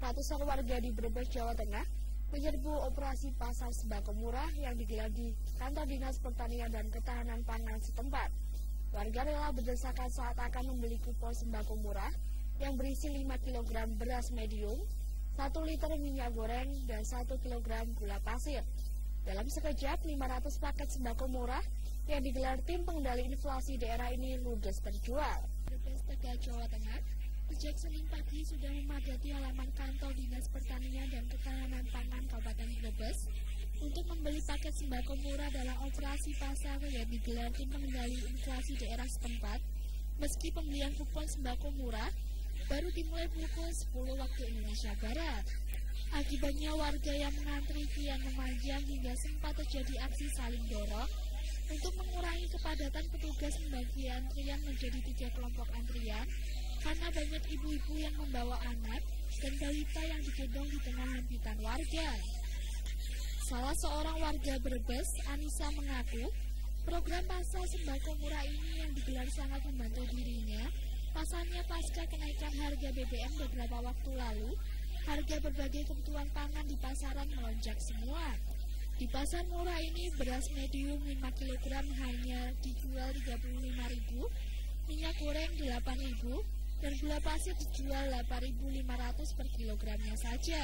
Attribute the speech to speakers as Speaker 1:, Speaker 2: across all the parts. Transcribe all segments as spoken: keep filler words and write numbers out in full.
Speaker 1: Ratusan warga di Brebes, Jawa Tengah menyerbu operasi pasar sembako murah yang digelar di kantor Dinas Pertanian dan Ketahanan Pangan setempat. Warga rela berdesakan saat akan membeli kupon sembako murah yang berisi lima kilogram beras medium, satu liter minyak goreng, dan satu kilogram gula pasir. Dalam sekejap, lima ratus paket sembako murah yang digelar tim pengendali inflasi daerah ini ludes terjual. Brebes, Tegal, Jawa Tengah, sejak Senin pagi sudah memadati halaman kantor Dinas Pertanian dan Ketahanan Pangan Kabupaten Brebes untuk membeli paket sembako murah dalam operasi pasar yang digelar tim pengendali inflasi daerah setempat. Meski pembelian kupon sembako murah baru dimulai pukul sepuluh waktu Indonesia Barat. Akibatnya warga yang mengantri kian memanjang hingga sempat terjadi aksi saling dorong. Untuk mengurangi kepadatan, petugas membagi antrian menjadi tiga kelompok antrian karena banyak ibu-ibu yang membawa anak dan balita yang digendong di tengah himpitan warga. Salah seorang warga Brebes, Anissa, mengaku program pasar sembako murah ini yang digelar sangat membantu dirinya. Pasalnya pasca kenaikan harga B B M beberapa waktu lalu, harga berbagai kebutuhan pangan di pasaran melonjak semua. Di pasar murah ini, beras medium lima kilogram hanya dijual tiga puluh lima ribu rupiah, minyak goreng delapan ribu rupiah, dan gula pasir dijual delapan ribu lima ratus rupiah per kilogramnya saja.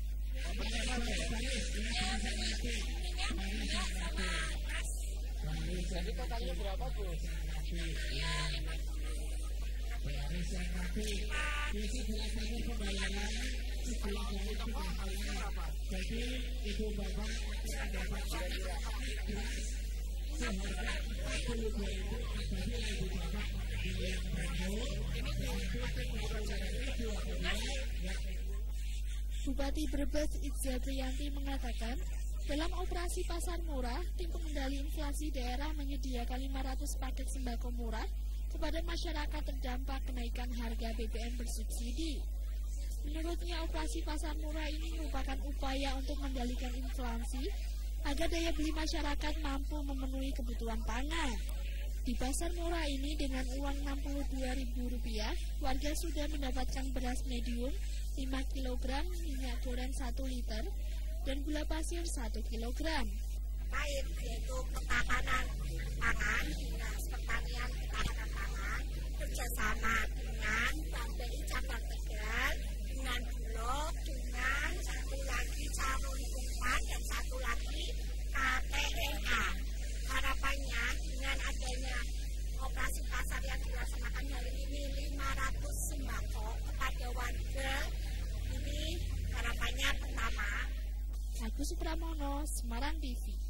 Speaker 2: Jadi totalnya berapa, Bu? Jadi ibu bapak dapat
Speaker 1: Bupati Brebes Itzia Priyanti mengatakan, dalam operasi pasar murah, tim pengendali inflasi daerah menyediakan lima ratus paket sembako murah kepada masyarakat terdampak kenaikan harga B B M bersubsidi. Menurutnya, operasi pasar murah ini merupakan upaya untuk mengendalikan inflasi agar daya beli masyarakat mampu memenuhi kebutuhan pangan. Di pasar murah ini dengan uang enam puluh dua ribu rupiah, warga sudah mendapatkan beras medium lima kilogram, minyak goreng satu liter, dan gula pasir satu kilogram.
Speaker 3: Lain yaitu ketahanan pangan, Dinas Pertanian Ketahanan Pangan kerjasama dengan Bank B I Cabang Tegal, dengan Bulog, dengan satu lagi Calon Kumpan, dan satu lagi K T N A. Harapannya dengan adanya operasi pasar yang dilaksanakan hari ini lima ratus sembako kepada warga, ini harapannya pertama.
Speaker 1: Agus Pramono, Semarang T V.